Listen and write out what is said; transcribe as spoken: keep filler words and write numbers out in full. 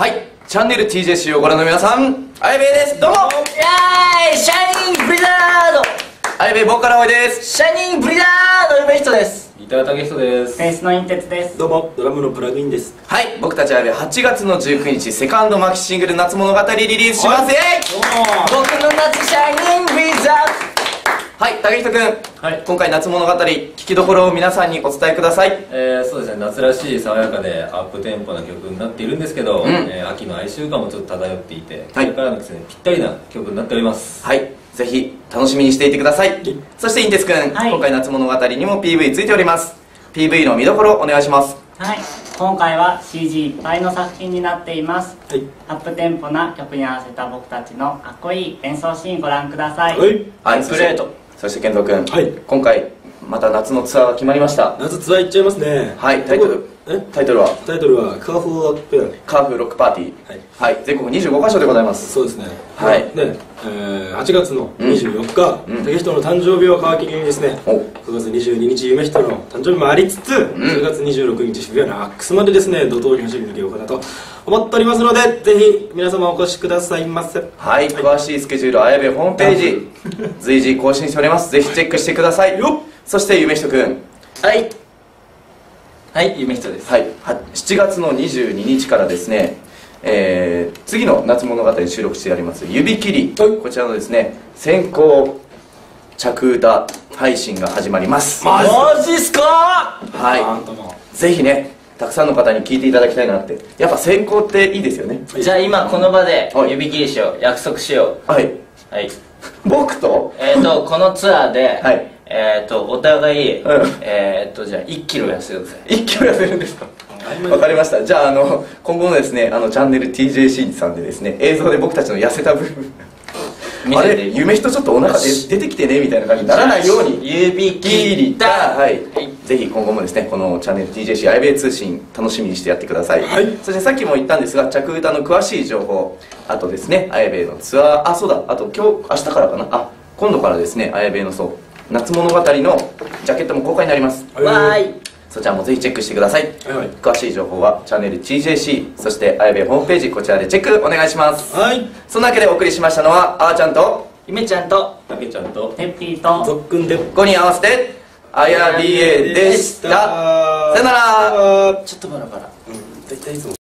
はい、チャンネル ティージェーシー をご覧の皆さん、あやべえです。どうも。 イエーイ、シャイニングブリザード。 あやべえボーカルおいです。 シャイニングブリザードゆめひとです。 ギターたけひとです。 ベースのインテツです。 どうも、ドラムのプラグインです。 はい、僕たちあやべえはちがつのじゅうくにちセカンドマキシングル夏物語リリースします。イエイ。 僕の夏シャイニングブリザーはい、たけひとくん、 はい、 今回夏物語聞きどころを皆さんにお伝えください。 えー、そうですね、夏らしい爽やかでアップテンポな曲になっているんですけど、 うんえー、秋の哀愁感もちょっと漂っていて、 はい、 これからの季節にぴったりな曲になっております。 はい、ぜひ楽しみにしていてください。そしてインテツくん、はい、今回夏物語にも ピーブイ ついております。 ピーブイ の見どころお願いします。 はい、今回は シージー いっぱいの作品になっています。はい、アップテンポな曲に合わせた僕たちのかっこいい演奏シーンご覧ください。 はい、 はい、 グレート。 そして健三君、はい、今回また夏のツアーが決まりました。 夏ツアー行っちゃいますね。 はい、タイトルタイトルはタイトルはカーフロックペアカーフロックパーティー。はい、はい、全国にじゅうごかしょでございます。 そうですね。 はい。 で、えー、はちがつのにじゅうよっか、たけひとの誕生日を皮切りにですね、くがつにじゅうににちゆめひとの誕生日もありつつ、じゅうがつにじゅうろくにち渋谷のアックスまでですね、怒涛に走り抜けようかなと思っておりますので、ぜひ皆様お越しくださいませ。 はい、詳しいスケジュールあやべえホームページ随時更新しております。ぜひチェックしてくださいよ。そしてゆめひとくん、 はいはい、ゆめひとです。 はい、しちがつのにじゅうににちからですね、えー、次の夏物語に収録してあります指切り、はい、こちらのですね先行着歌配信が始まります。 マジっすか。 はい、ぜひねたくさんの方に聞いていただきたいなって。やっぱ先行っていいですよね。 じゃあ今この場で指切りしよう、約束しよう。 はいはい、 僕とえっとこのツアーで、 はい、 えっとお互い、うん、えっとじゃあいっキロ痩せようぜ。 いっキロ痩せるんですか。わかりました。じゃあ、あの今後のですねあのチャンネル ティージェーシー さんでですね映像で僕たちの痩せた部分あれ夢人ちょっとお腹で出てきてねみたいな感じにならないように指切りだ。 はい、ぜひ今後もですねこのチャンネル ティージェーシー あやべえ通信楽しみにしてやってください。はい、そしてさっきも言ったんですが着歌の詳しい情報、あとですねあやべえのツアー、あそうだあと今日明日からかな、あ今度からですねあやべえのそう夏物語のジャケットも公開になります。 わーい、 そちらもぜひチェックしてください。 はいはい、 詳しい情報はチャンネル ティージェーシー そしてあやべえホームページこちらでチェックお願いします。 はい、 そんなわけでお送りしましたのはあーちゃんとゆめちゃんとたけちゃんとてっぴーとぞっくんでごにん合わせてあやびえでした。さよなら。 ちょっとバラバラ。 うん、大体いつも